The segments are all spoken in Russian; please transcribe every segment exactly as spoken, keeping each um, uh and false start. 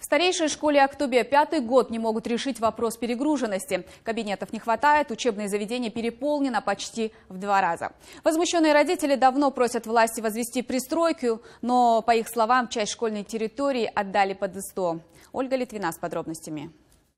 В старейшей школе Актобе пятый год не могут решить вопрос перегруженности. Кабинетов не хватает, учебные заведения переполнено почти в два раза. Возмущенные родители давно просят власти возвести пристройку, но, по их словам, часть школьной территории отдали под СТО. Ольга Литвина с подробностями.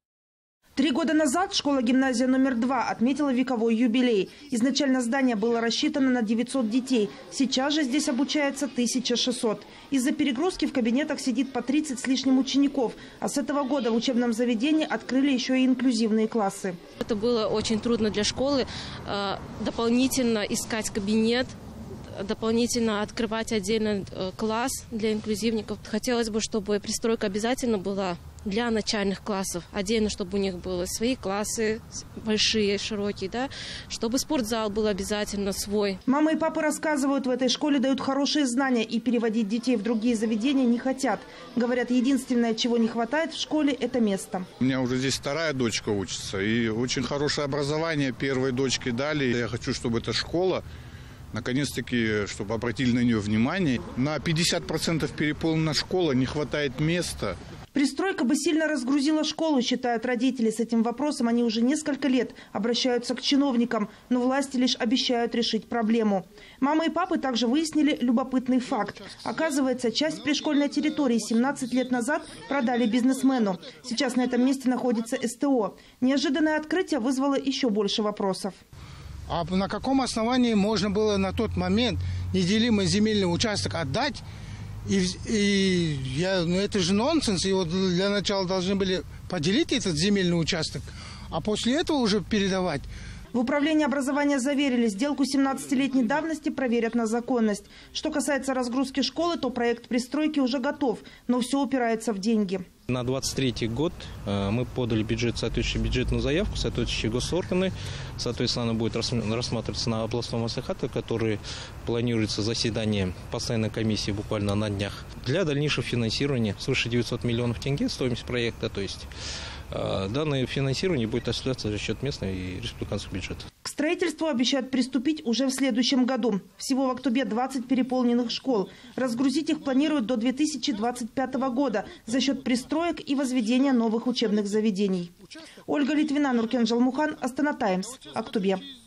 Три года назад школа-гимназия номер два отметила вековой юбилей. Изначально здание было рассчитано на девятьсот детей. Сейчас же здесь обучается тысяча шестьсот. Из-за перегрузки в кабинетах сидит по тридцать с лишним учеников. А с этого года в учебном заведении открыли еще и инклюзивные классы. Это было очень трудно для школы. Дополнительно искать кабинет, дополнительно открывать отдельный класс для инклюзивников. Хотелось бы, чтобы пристройка обязательно была для начальных классов. Отдельно, чтобы у них были свои классы, большие, широкие, да, чтобы спортзал был обязательно свой. Мамы и папы рассказывают, в этой школе дают хорошие знания и переводить детей в другие заведения не хотят. Говорят, единственное, чего не хватает в школе, это место. У меня уже здесь вторая дочка учится, и очень хорошее образование первой дочке дали. Я хочу, чтобы эта школа, наконец-таки, чтобы обратили на нее внимание. На пятьдесят процентов переполнена школа, не хватает места. Пристройка бы сильно разгрузила школу, считают родители. С этим вопросом они уже несколько лет обращаются к чиновникам, но власти лишь обещают решить проблему. Мамы и папы также выяснили любопытный факт. Оказывается, часть пришкольной территории семнадцать лет назад продали бизнесмену. Сейчас на этом месте находится СТО. Неожиданное открытие вызвало еще больше вопросов. А на каком основании можно было на тот момент неделимый земельный участок отдать? И, и я, ну это же нонсенс. И вот для начала должны были поделить этот земельный участок, а после этого уже передавать. В управлении образования заверили, сделку семнадцатилетней давности проверят на законность. Что касается разгрузки школы, то проект пристройки уже готов, но все упирается в деньги. На двадцать третий год мы подали бюджет, соответствующую бюджетную заявку, соответствующие госорганы. Соответственно, она будет рассматриваться на областном маслихате, который планируется заседание постоянной комиссии буквально на днях. Для дальнейшего финансирования свыше девятисот миллионов тенге стоимость проекта, то есть данное финансирование будет осуществляться за счет местного и республиканского бюджета. К строительству обещают приступить уже в следующем году. Всего в Актобе двадцать переполненных школ. Разгрузить их планируют до две тысячи двадцать пятого года за счет пристроек и возведения новых учебных заведений. Ольга Литвина, Нуркен Жалмухан, Астана Таймс, Актобе.